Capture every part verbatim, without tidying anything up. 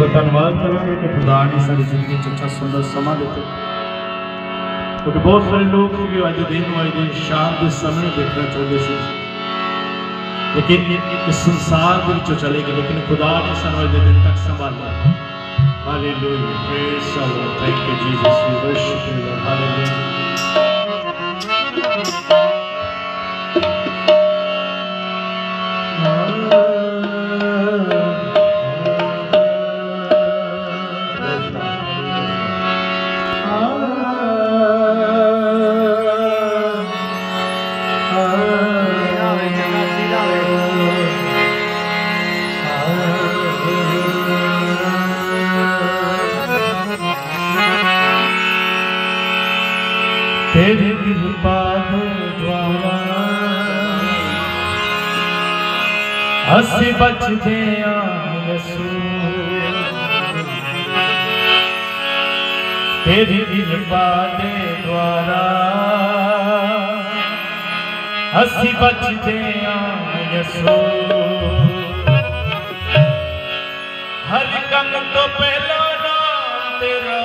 धन्यवाद करेंगे कि खुदा ने सारी जिंदगी अच्छा सुंदर समा देते, क्योंकि बहुत सारे लोग अज दिन अज दिन शाम के समय देखना चाहते थे, लेकिन इस संसार के चले गए, लेकिन खुदा ने सानू अज दिन तक संभाला। Hallelujah, praise the Lord, thank you Jesus, we worship you Lord, hallelujah. तेरी कृपा द्वारा असी बचते यसू, तेरी कृपा द्वारा असी बचते यसू। हर कम तो पहला नाम तेरा,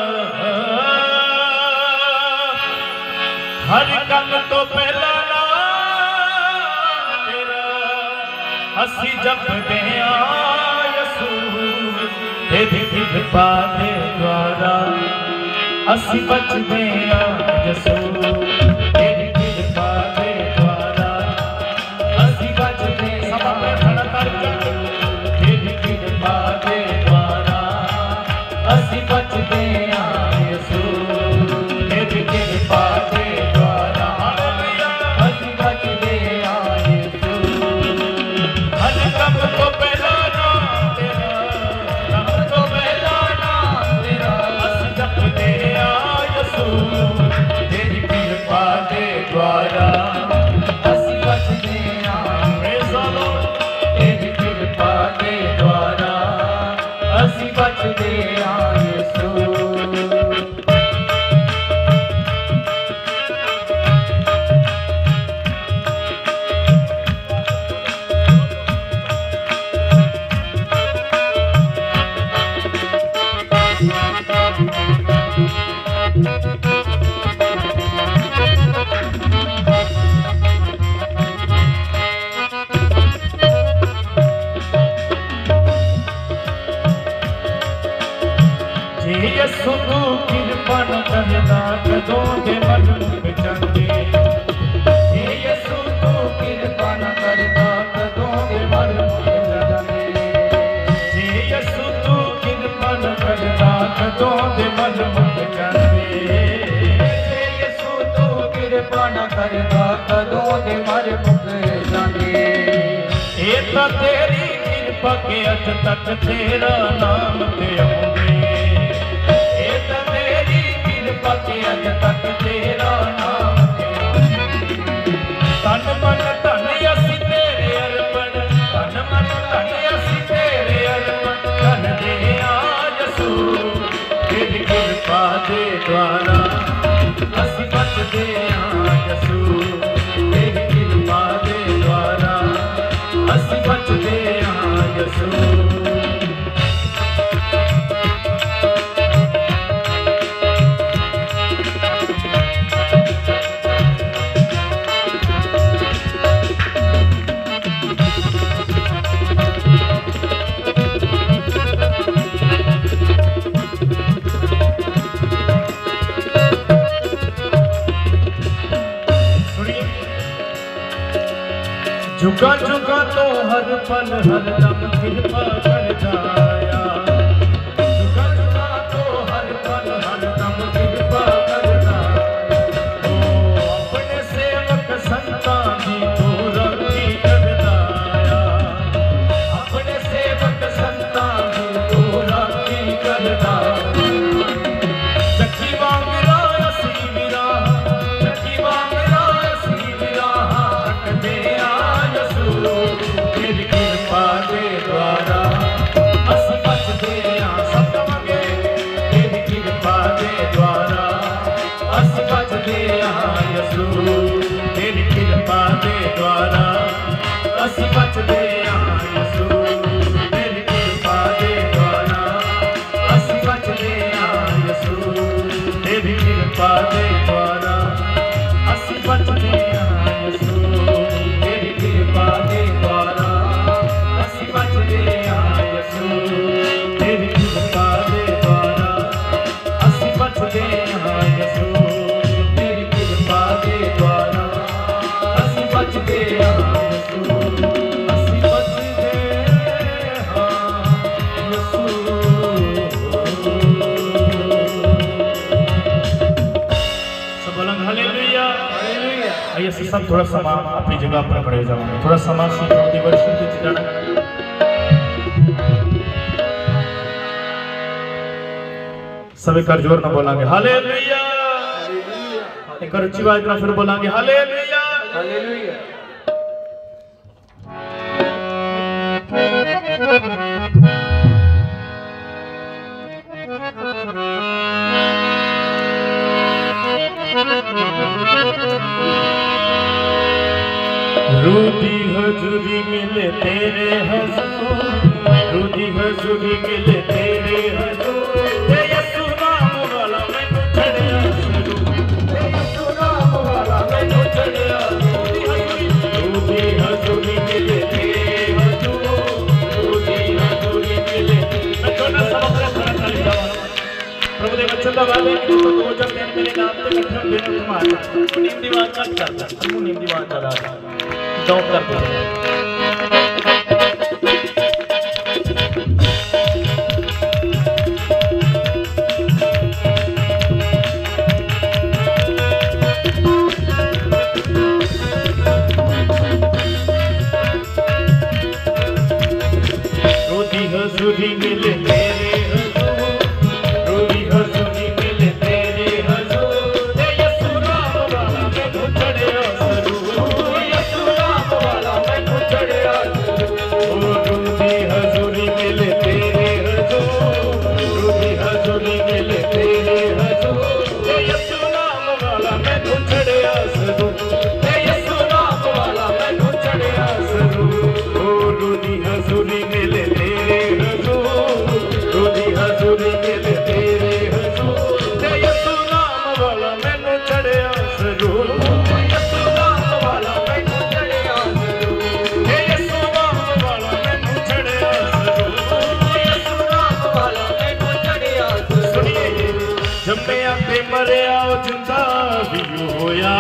हर कम तो पहला नाम तेरा असी जपते यसू, तेरी कृपा दे द्वारा असी बचते यसू, तेरी कृपा दे द्वारा असी बचते, सब अपने खड़ा करके, तेरी कृपा दे द्वारा असी बचते यसू, तेरी कृपा दे यसू तू कृपा न करदा कदों दे मन मुक जांदे, यसू तू कृपा न करदा कदों दे मन मुक जांदे, यसू तू कृपा न करदा कदों दे मन मुक जांदे, यसू तू कृपा न करदा कदों दे मन मुक जांदे। ए तां तेरी कृपा के अज तक तेरा नाम ते आउंदे, अज तक तेरा नाम, तन मन धन असी तेरे अर्पण, तन मन धन असी तेरे अर्पण धन दे यसू, तेरी कृपा दे द्वारा असी बचते यसू, तेरी कृपा दे द्वारा असी बचते यसू। जुगा जुगा तो हर पल हर दम कृपा कर जाया, जुगा जुगा तो हर पल हर दम कृपा कर जाया, ओ अपने सेवक संतान की तो रखी करदाया, अपने सेवक संतान की तो रखी करदाया। चक्की वांग रासी मेरा, चक्की वांग रासी मेरा हाथ दे तेरी कृपा दे द्वारा सब थोड़ा समा अपनी जगह पर खड़े जाओगे, थोड़ा समा सीखो दिवर्षन की जाना। सभी कर जोर में बोलांगे हालेलुया, एक और अच्छी आवाज में फिर बोलांगे हालेलुया हालेलुया। रूदी हजूरी मिले तेरे हजूर, रूदी हजूरी मिले तेरे हजूर, ते यीशु नाम वाला मैनू छड़िया जरूर, ते यीशु नाम वाला मैनू छड़िया जरूर। रूदी हजूरी मिले तेरे हजूर, रूदी हजूरी मिले। मैं जोना सब अपने खड़ा कर लिया प्रभु दे वचन दा वाले कि तो दो जन मेरे नाम ते इकट्ठे होंदे ने तुम्हारा नीम दीवान कट करदा हमू नीम दीवान चला दो करते हैं। रोदी हजूरी मिले तेरे हजूर, रोदी हजूरी मिले तेरे हजूर, ते यीशु नाम वाला मैनू छड़िया जरूर, यीशु नाम वाला मैनू छड़िया जरूर। रोदी हजूरी मिले तेरे हजूर, रोदी हजूरी मिले तेरे हजूर, ते यीशु नाम वाला मैनू छड़िया जरूर, ते यीशु नाम वाला मैनू छड़िया जरूर। ओ रोदी हजूरी मिले तेरे हजूर, रोदी हजूरी मिले तेरे हजूर, ते यीशु नाम वाला मैनू छड़िया जरूर, यीशु नाम वाला मैनू छड़िया जरूर, ते यीशु नाम वाला मैनू छड़िया जरूर, यीशु नाम वाला मैनू छड़िया जरूर। सुनिए जम्मिया ते मरिया जिंदा भी होया,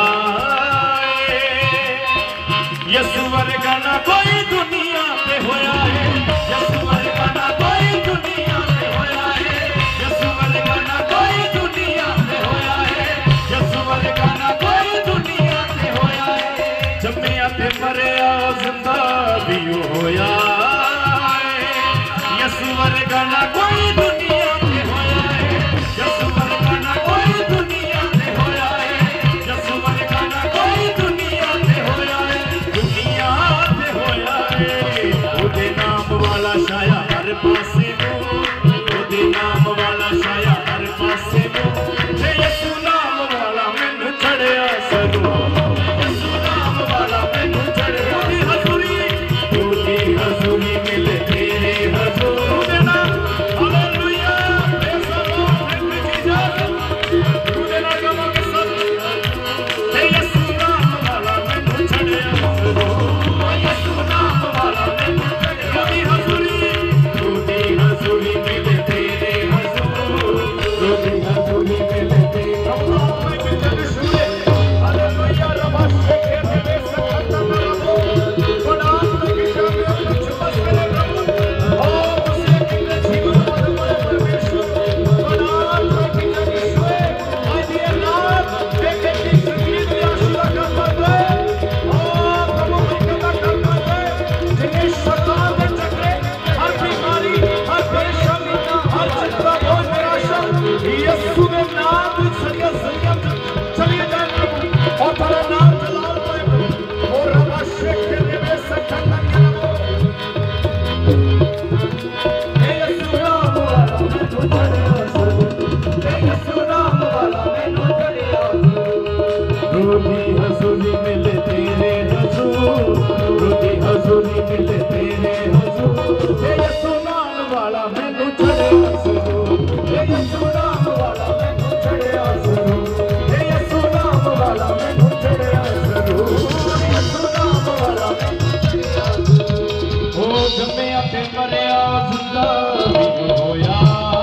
यीशु वर्गा ना कोई दुनिया पे होया है, यीशु वर्गा ना कोई दुनिया पे होया है, यीशु वर्गा ना कोई दुनिया पे होया है, यीशु वर्गा ना कोई दुनिया पे होया है। जम्मिया ते मरिया जिंदा भी होया है, यीशु वर्गा ना कोई दुनिया पे होया है, यीशु वर्गा ना कोई दुनिया पे होया है, यीशु वर्गा ना कोई दुनिया पे होया है, दुनिया पे होया है। ओदे नाम वाला शाया हर पासे नो, ओदे नाम वाला शाया हर पासे नो, ते यीशु नाम वाला मैनू छड़िया जरूर, यीशु नाम वाला मैनू छड़िया। ओदी हजूरी, ओदी हजूरी मिले तेरे हजूर, ओदे नाम hallelujah praise the Lord thank you Jesus. ओदे नाम गमो के सब, ते यीशु नाम वाला मैनू छड़िया जरूर, यीशु नाम वाला मैनू छड़िया। ओदी हजूरी, ओदी हजूरी मिले तेरे हजूर, ओदी हजूरी मिले तेरे हजूर। मैं बिल्कुल सुने हालेलुया रबा शेखे में सकता ना रबो, बड़ा की जाने कुछ बस करे प्रभु, ओ उसे के जीवन पर बड़े परमेश्वर, बड़ा की जाने सुए आई दिए रात देखे की संगीत आशीर्वाद करता है, ओ प्रभु की कथा करता है। जिन्हें शैतान ने चक्रे हर बीमारी हर परेशानी हर चिंता बोझ निराशा यीशु के नाम में सरिया सरिया चलिए जाए प्रभु, और तेरा नाम जलाल पाए प्रभु, और रबा शेखे में सकता ना रबो। हे यीशु नाम वाला मैनू छड़िया जरूर, हे यीशु नाम वाला मैनू छड़िया जरूर। रोदी हजूरी मिले तेरे हजूर, रोदी हजूरी मिले तेरे हजूर, हे यीशु नाम वाला मैनू छड़िया जरूर, हे यीशु नाम वाला मैनू छड़िया जरूर, हे यीशु नाम वाला मैनू छड़िया जरूर, यीशु नाम वाला मैनू छड़िया जरूर। ओ जम्मिया ते मरिया जिंदा भी होया,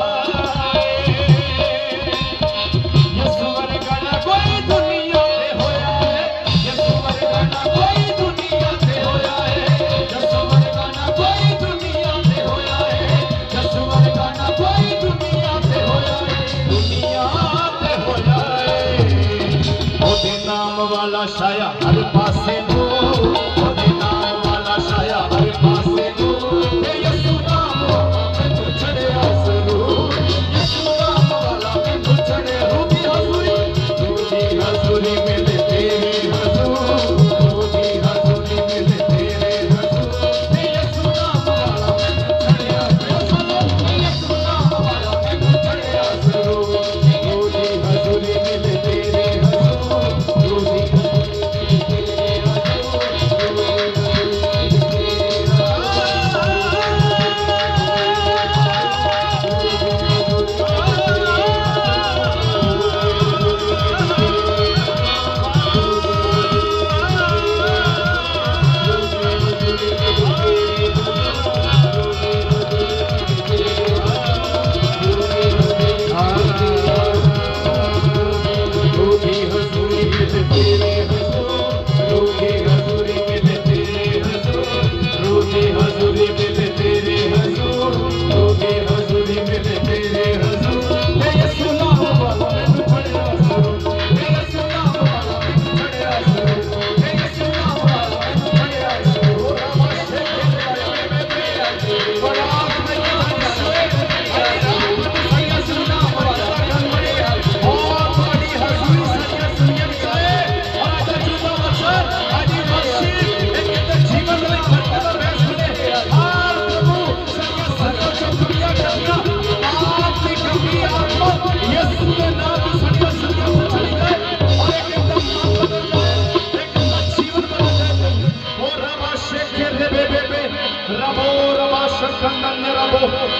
यीशु वर्गा ना कोई दुनिया पे होया है, यीशु वर्गा ना कोई दुनिया पे होया है, यीशु वर्गा ना कोई दुनिया पे होया है, यीशु वर्गा ना कोई दुनिया पे होया है, दुनिया पे होया है। ओदे नाम वाला शाया हर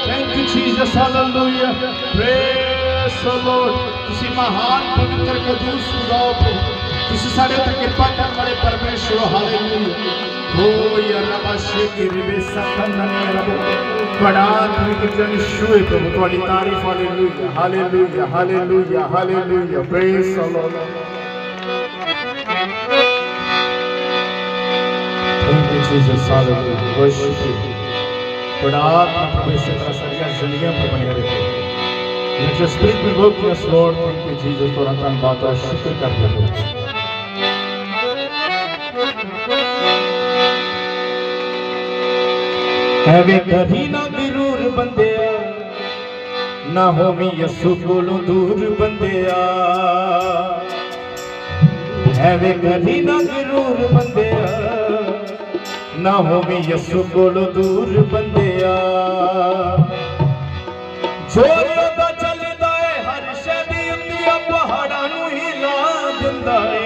Thank you, Jesus. Hallelujah. Praise the Lord. तुसी महान पवित्र कदूस खुदाओ प्रभु, तुसी सारे ते कृपा करने वाले परमेश्वर। हालेलुया। ओ या रबा शेकी रिबे सकन्नने रबो बड़ा तुम जन शुए प्रभु तुम्हारी तारीफ। Hallelujah hallelujah hallelujah hallelujah. Praise the Lord. Thank you Jesus. Hallelujah. Worship you. बड़ा प्रभु से सरिया जिंदगियां पर बने रहे। Let your spirit be work in us, Lord. Thank you, Jesus, for our बात और शुक्र करते हैं। ਐਵੇਂ ਕਦੀ ਨਾ ਗਰੂਰ ਬੰਦਿਆ, ਨਾ ਹੋਵੀਂ ਯਸੂ ਕੋਲੋਂ ਦੂਰ ਬੰਦਿਆ। ਐਵੇਂ ਕਦੀ ਨਾ ਗਰੂਰ ਬੰਦਿਆ, ਨਾ ਹੋਵੀਂ ਯਸੂ ਕੋਲੋਂ ਦੂਰ ਬੰਦਿਆ। ਜ਼ੋਰ ਉਹਦਾ ਚੱਲਦਾ ਏ ਹਰ ਸ਼ੈ ਦੀ ਉੱਤੀਆਂ ਪਹਾੜਾਂ ਨੂੰ ਹਿਲਾ ਦਿੰਦਾ ਏ।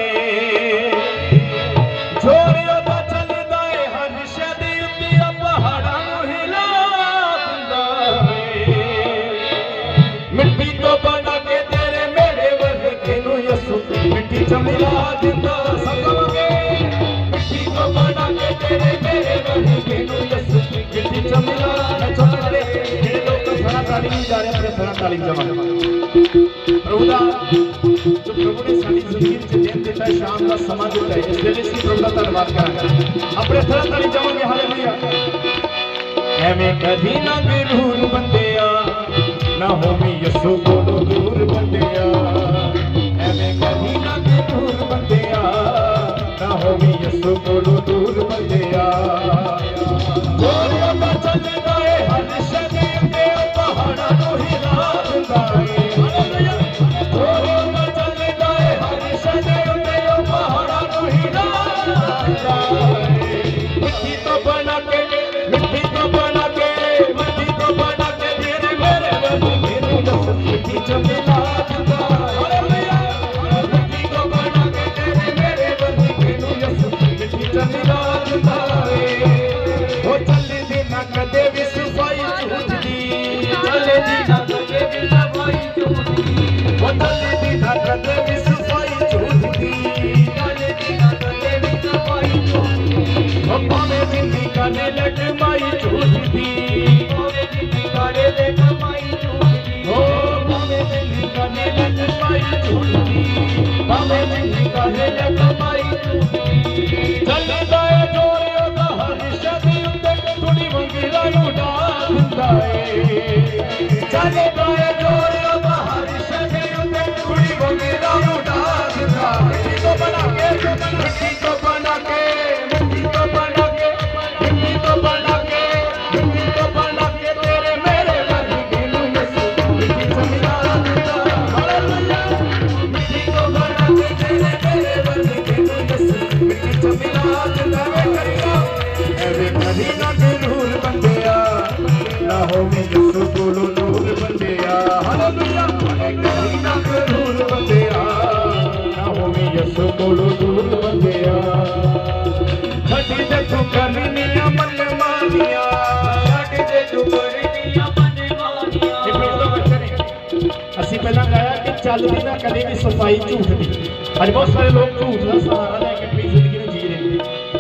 ਜ਼ੋਰ ਉਹਦਾ ਚੱਲਦਾ ਏ ਹਰ ਸ਼ੈ ਦੀ ਉੱਤੀਆਂ ਪਹਾੜਾਂ ਨੂੰ ਹਿਲਾ ਦਿੰਦਾ ਏ। ਮਿੱਟੀ ਤੋਂ ਬਣਾ ਕੇ ਤੇਰੇ ਮੇਰੇ ਵਰਗੇ ਨੂੰ ਯਸੂ ਮਿੱਟੀ ਚ ਮਿਲਾ ਦਿੰਦਾ। ਸਭਾਂਗੇ ਮਿੱਟੀ ਤੋਂ ਬਣਾ ਕੇ ਤੇਰੇ ਮੇਰੇ ਵਰਗੇ ਨੂੰ ਯਸੂ ਮਿੱਟੀ ਚ ਮਿਲਾ ਦਿੰਦਾ। ताली नहीं जा रहे, अपने थोड़ा ताली जमा प्रभु दा जो प्रभु ने साडी जिंदगी च दिन दिता है, शाम का समा दिता है, इस दिन इसकी प्रभु दा धन्यवाद करांगे। अपने थोड़ा ताली जमांगे। हालेलुया। एवें कदी ना गरूर बंदिया, ना होवी यसू कोलों दूर बंदिया। एवें कदी ना गरूर बंदिया, ना होवी यसू कोलों दूर बंदिया। जोरिया दा चलदा है हर शे पहाड़ा नु हिला दिंदा ए। हालेलुया। जोरिया दा चलदा है हर शे उत्ते पहाड़ा नु हिला दिंदा ए। मिट्टी तो बना के मिट्टी तो बना के मिट्टी तो बना के तेरे मेरे वर्गे नू यीशु मिट्टी च मिला दिंदा। हालेलुया। मिट्टी तो बना के तेरे मेरे वर्गे नू यीशु मिट्टी च मिला दिंदा ए। ओ चले दी ना कदे भी सफाई झूठदी, चले दी ना कदे भी सफाई झूठदी। ओ चले दी ना कदे भी सफाई झूठदी, चले दी ना कदे भी सफाई झूठदी। ओ भावे जिंदगी काने लग माई झूठदी, भावे जिंदगी काने लग माई झूठदी। ओ भावे जिंदगी काने लग माई झूठदी, भावे जिंदगी काने लग माई झूठदी। चलदा ए जोरिया दा हर शदी उत्ते थोड़ी मंगीला उड़ा दिंदा ए। चलदा ए जोरिया दा हर शदी उत्ते थोड़ी मंगीला उड़ा दिंदा। मिट्टी तो बना के मिट्टी तो बना के मिट्टी तो बना के मिट्टी तो बना के मिट्टी तो बना के तेरे मेरे वर्गे नू यीशु मिट्टी च मिला दिंदा। हालेलुया। मिट्टी तो बना के तेरे मेरे वर्गे नू यीशु मिट्टी च मिला दिंदा। वे करिया एवें कदी ना गरूर बंदिया, ना होवी यीशु कोलों दूर बंदिया। हालेलुया। एवें कदी ना गरूर बंदिया, ना होवी यीशु कोलों दूर बंदिया। छड्डी दे तू करनियां मनमानियां, छड्डी दे तू करनियां मनमानियां। ये प्रभु दा वचन है। ਅਸੀਂ ਪਹਿਲਾਂ गाया कि ਚੱਲਦੀ ਨਾ ਕਦੇ ਵੀ ਸਫਾਈ ਝੂਠ ਦੀ। ਅੱਜ ਬਹੁਤ ਸਾਰੇ ਲੋਕ ਝੂਠ ਦਾ ਸਹਾਰਾ ਲੈ ਕੇ ਆਪਣੀ ਜ਼ਿੰਦਗੀ ਨੂੰ ਜੀ ਰਹੇ ਨੇ।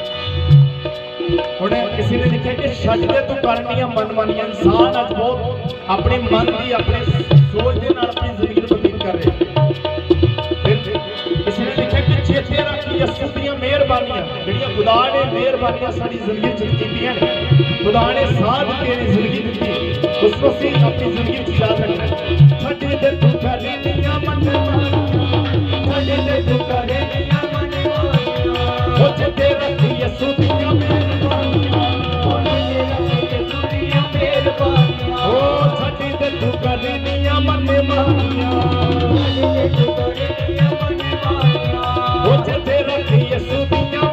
ਹੁਣ ਕਿਸੇ ਨੇ ਲਿਖਿਆ ਕਿ ਛੱਡ ਦੇ ਤੂੰ ਕਰਨੀਆਂ ਮਨਮਾਨੀਆਂ। ਇਨਸਾਨ ਅੱਜ ਬਹੁਤ ਆਪਣੇ ਮਨ ਦੀ ਆਪਣੇ ਸੋਚ ਦੇ ਨਾਲ ਆਪਣੀ ਜ਼ਿੰਦਗੀ ਨੂੰ ਬਤੀਤ ਕਰ ਰਿਹਾ। ਫਿਰ ਕਿਸੇ ਨੇ ਲਿਖਿਆ ਕਿ ਚੇਤੇ ਰੱਖੀ ਯਿਸੂ ਦੀਆਂ ਮਿਹਰਬਾਨੀਆਂ, ਜਿਹੜੀਆਂ ਖੁਦਾ ਨੇ ਮਿਹਰਬਾਨੀਆਂ ਸਾਡੀ ਜ਼ਿੰਦਗੀ ਵਿੱਚ ਕੀਤੀਆਂ ਨੇ। ਖੁਦਾ ਨੇ ਸਾਥ ਦਿੱਤੇ ਨੇ, ਜ਼ਿੰਦਗੀ ਦਿੱਤੀ, ਉਸ ਨੂੰ ਅਸੀਂ ਆਪਣੀ ਜ਼ਿੰਦਗੀ ਵਿੱਚ ਯਾਦ ਰੱਖਣਾ। ਛੱਡ ਦੇ ਤੂੰ ਕਰਨੀਆਂ ਮਨਮਾਨੀਆਂ, ਛੱਡ ਦੇ ਤੂੰ ਕਰਨੀਆਂ ਮਨਮਾਨੀਆਂ। ਉਹ ਚੇਤੇ ਰੱਖੀ ਯਿਸੂ ਦੀਆਂ ਮਿਹਰਬਾਨੀਆਂ, ओ छड्डी दे तू करनियां मनमानियां। ओ चेते रखी यीशु दियां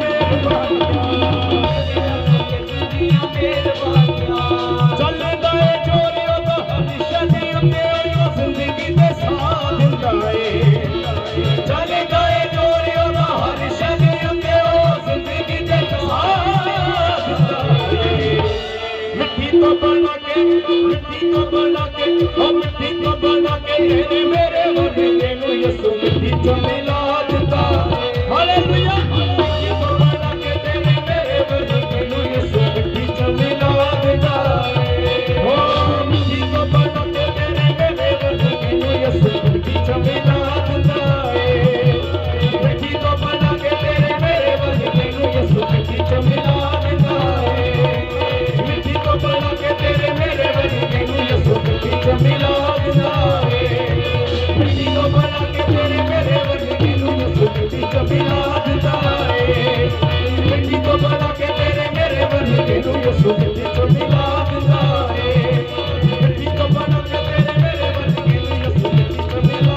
मिहरबानियां। चलदा ए जोरिया दा हमेशा दी उत्ते जिंदगी दे साथ दिंदा ए। चलदा ए जोरिया दा हमेशा दी उत्ते जिंदगी दे साथ दिंदा ए। मिट्टी तो बना के मिट्टी को बना के ओ मिट्टी को बना के तेरे मेरे वर्गे नू यीशु मिट्टी चो मिला देता हालेलुया मिट्टी को बना के तेरे मेरे वर्गे नू यीशु मिट्टी चो मिला देता ओ मिट्टी को बना के तेरे मेरे वर्गे नू यीशु मिट्टी चो मिला देता मिट्टी को बना के तेरे मेरे वर्गे नू यीशु मिट्टी चो मिला देता मिट्टी को बना के तेरे मेरे वर्गे नू यीशु मिट्टी चो मिला देता मिट्टी को बना के तेरे मेरे वर्गे नू यीशु मिट्टी चो मिला देता मिट्टी को बना के तेरे मेरे वर्गे नू यीशु मिट्टी चो मिला देता मिट्टी को बना के तेरे मेरे वर्गे नू यीशु मिट्टी चो मिला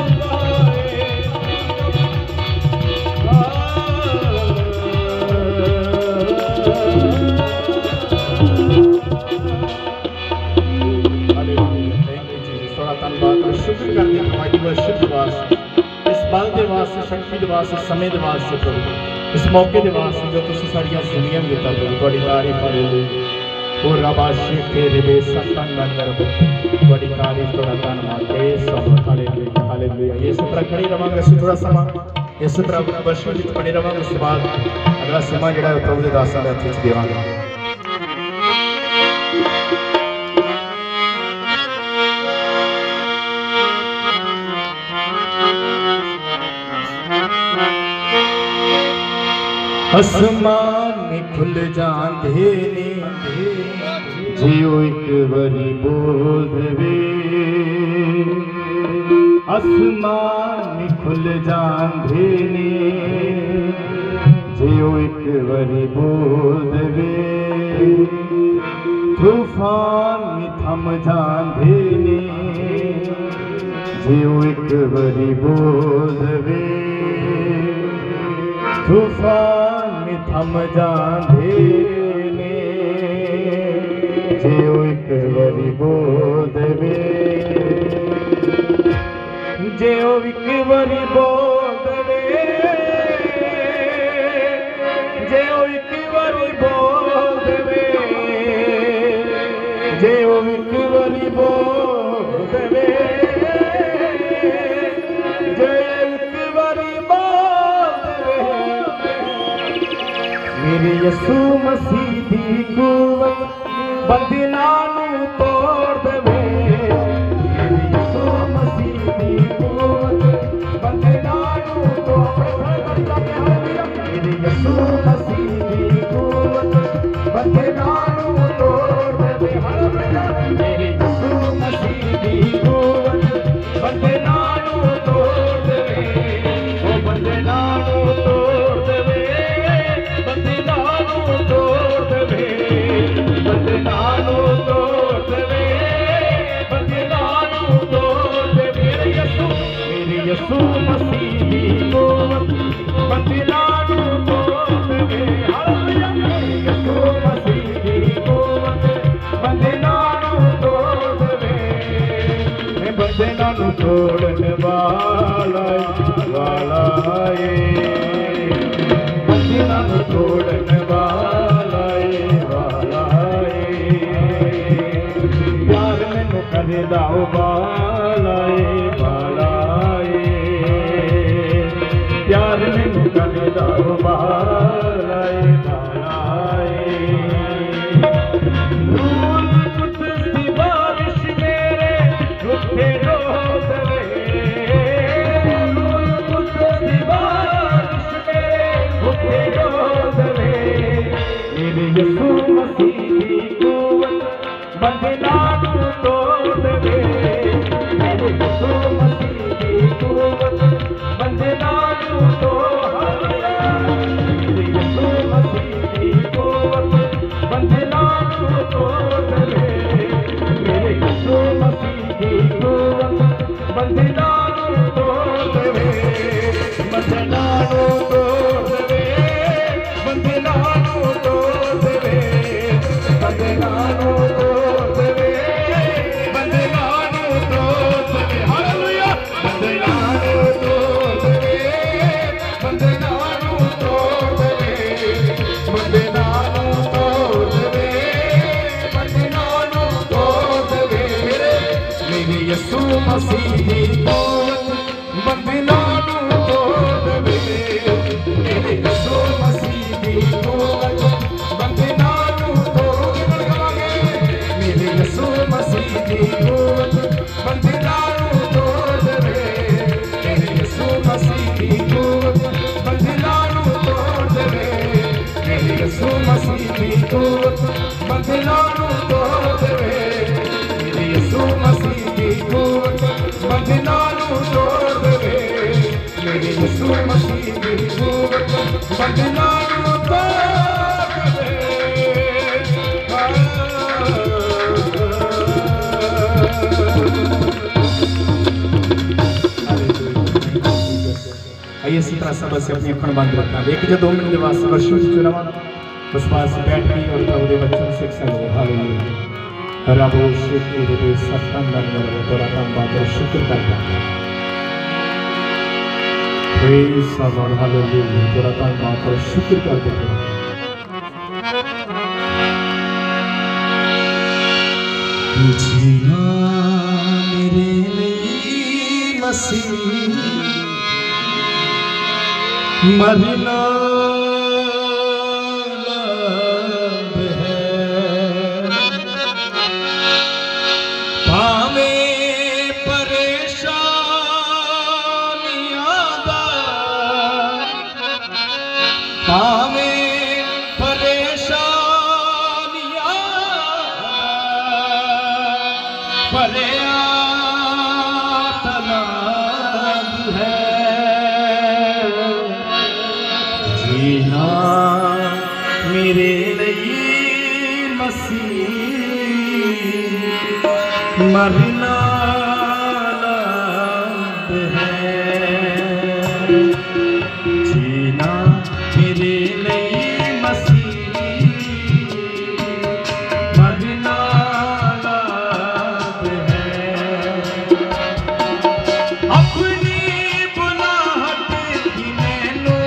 शुक्र करते हैं हमारी वर्षिप दिवस इस बल के वास्ते शक्ति के वास्ते समय के वास्ते प्रभु इस मौके के वास्ते जो तुम साड़ियाँ सुनिया भी होता प्रभु बड़ी तारीफ हालेलुया और रबाशी तेरे बे सतन नगर बड़ी तारीफ थोड़ा धन्यवाद प्रेज सब हालेलुया हालेलुया ये सब तरह खड़ी रवांगे इस थोड़ा समा इस तरह वर्षिप में बने रवांगे उसके बाद अगला समा जड़ा प्रभु के दासां दे हत्थ च देवांगे आसमान खुल जांदे ने जियो एक बारी बोल देवे आसमान खुल जांदे ने जियो एक बारी बोल देवे तूफान में थम जांदे ने जियो एक बारी बोल देवे तूफान में थम जांदे ने जियो एक बारी बोल देवे जियो एक बारी बोल देवे जियो एक बारी बोल देवे जियो एक बारी बोल देवे मेरे यीशु मसीह दी कुवत बंधनां नूं तोड़ देवे मेरे यीशु मसीह दी कुवत बंधनां नूं तोड़ देवे मेरे यीशु मसीह दी कुवत बंधनां नूं तोड़ देवे मेरे यीशु मसीह दी कुवत बंधनां नूं तोड़ देवे ओ बंधनां नूं तोड़ देवे यीशु मसीह दी कुवत बंधनां नूं तोड़ देवे हालेलुया यीशु मसीह दी कुवत बंधनां नूं तोड़ देवे बंधनां नूं तोड़न वाला वाला है बंधनां नूं तोड़न वाला वाला है प्यार मैनू करदा वाला वाला प्यार मैनू करदा वाला धूल कुदस दी बारिश मेरे रुखे रोज वे धूल कुदस दी बारिश मेरे रुखे रोज वे मेरे यीशु मसीह दी कुवत बंधनां नूं तोड़ देवे मेरे यीशु मसीह दी कुवत बंधनां नूं तोड़ देवे मेरे यीशु मसीह दी कुवत बंधनां नूं तोड़ देवे मेरे यीशु मसीह दी कुवत बंधनां नूं तोड़ देवे मेरे यीशु मसीह दी कुवत बंधनां नूं तोड़ देवे मेरे यीशु मसीह दी कुवत बंधनां नूं तोड़ देवे मेरे यीशु मसीह दी कुवत बंधनां नूं तोड़ देवे मेरे यीशु मसीह दी कुवत बंधनां नूं तोड़ देवे। आइए इसी तरह सब से अपनी अखंड बंद रखना एक जो दो मिनट के बाद वर्षों से चुनाव उस पास से बैठ गई और प्रभु के बच्चों से शिक्षा ले हालेलुया रबो शुक्र दे सत्संग में तोरा का बात शुक्र करता प्रेज सब हालेलुया तोरा का बात शुक्र करते जीना मेरे लिए मसीह मरना लाभ है पावे परेशानियां दा पावे परेशानियां परेया तलाब है जीना मेरे लिए मसीह मरना लाभ है जीना मेरे लिए मसीह मरना लाभ है अपनी बुलाहट की मैनू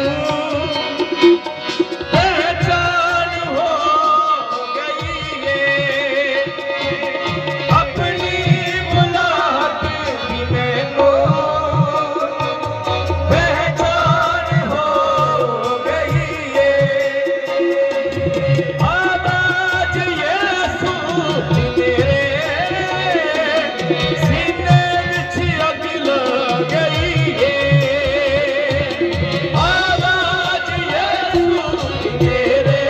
पहचान हो गई है अपनी बुलाहट की मैनू पहचान हो गई है आवाज यीशु दी मेरे सीने विच अग लग गई है आवाज यीशु दी मेरे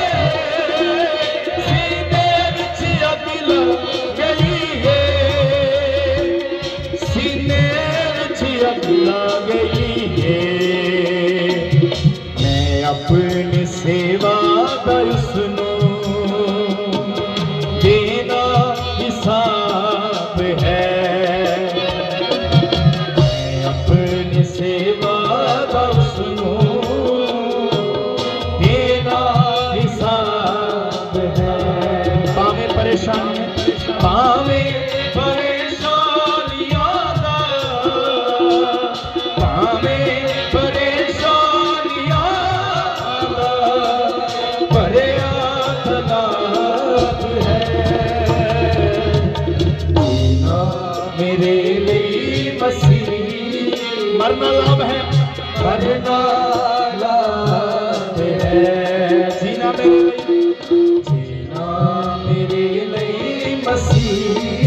सीने विच अग लग गई है सीने विच अग लग गई है मैं अपनी सेवा दा उसनू देना हिसाब है मैं अपनी सेवा दा उसनू देना हिसाब है पावे परेशानी पावे परेशानियां दा पावे परेशानियां दा भरिया तलाब है जीना मेरे लिए मसीह मरना लाभ है मरना लाभ है जीना मेरे लिए जीना मेरे लिए मसीह